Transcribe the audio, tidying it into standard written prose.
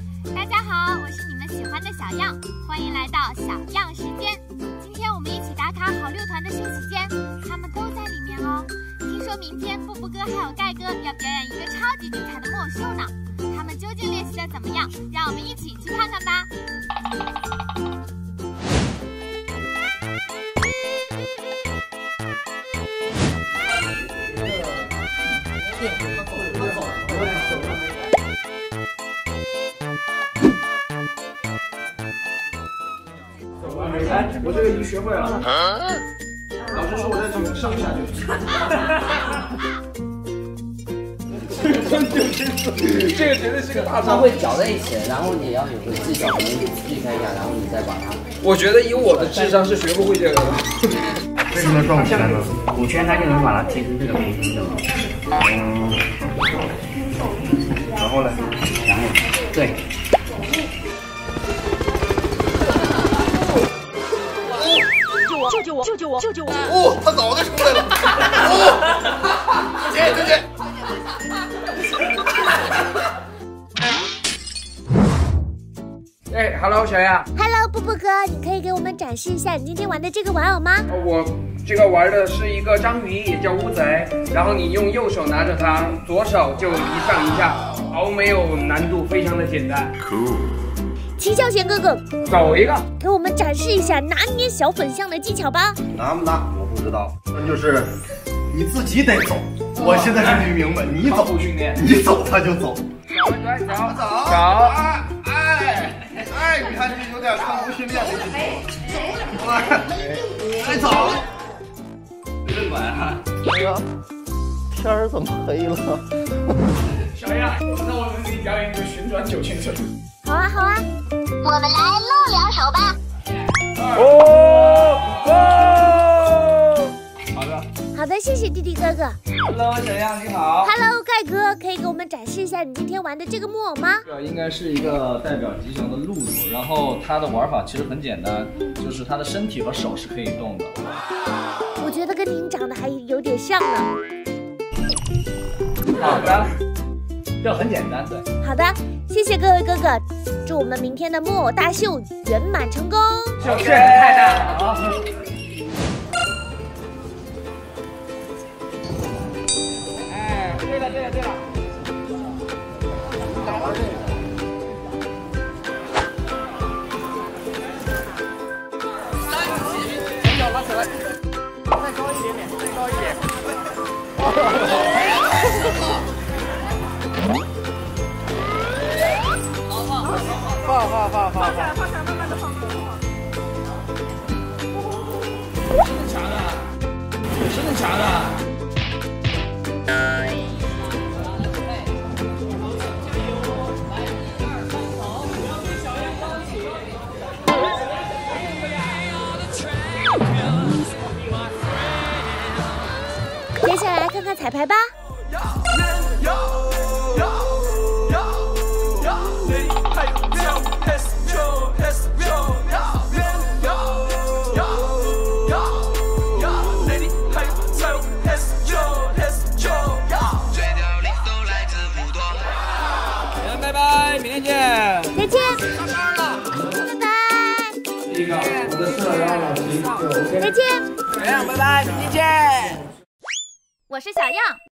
大家好，我是你们喜欢的小样，欢迎来到小样时间。今天我们一起打卡好6团的休息间，他们都在里面哦。听说明天布布哥还有盖哥要表演一个超级精彩的木偶秀呢，他们究竟练习的怎么样？让我们一起去看看吧。 哎，我这个已经学会了。老师说我在嘴上下去。这个绝对是个大招。 它会搅在一起，然后你要有个技巧，可能避开一下，然后你再把它。 我觉得以我的智商是学不会这个的。 为什么转不起来呢？5圈它就能把它提成这个平衡的了。然后呢？然后对。 救救我！ 哦，他脑袋出来了！哦，再见。 哎 ，Hello， 小亚。 Hello， 布布哥，你可以给我们展示一下你今天玩的这个玩偶吗？ 我这个玩的是一个章鱼，也叫乌贼。然后你用右手拿着它，左手就一上一下，毫没有难度，非常的简单。 Cool。 齐孝贤哥哥， 走一个， 给我们展示一下拿捏小粉象的技巧吧。 拿不拿我不知道，但就是你自己得走。我现在是没明白，你走训练， 你走他就走。 走。 哎，你看这有点康复训练的意思。哎，走。真软啊！哎呀，天儿怎么黑了？ 小亚，那我们给你表演一个旋转9圈绳。 好啊，好啊， 我们来露2手吧。 好的，谢谢弟弟哥哥。 Hello， 小样你好。 Hello， 盖哥，可以给我们展示一下你今天玩的这个木偶吗？ 这应该是一个代表吉祥的鹿子，然后它的玩法其实很简单，就是它的身体和手是可以动的。 我觉得跟您长得还有点像呢。 好的，这很简单，对。 好的，谢谢各位哥哥，祝我们明天的木偶大秀圆满成功。 秀炫太大了。哎，对了。前脚拉起来，再高一点，再高一点。放下来，慢慢的放。真的假的？ 接下来看看彩排吧。 拜拜，明天见。 再见。拜拜。 第一个，我的社交老师就 OK。 再见。 小样，拜拜，明天见。 我是小样。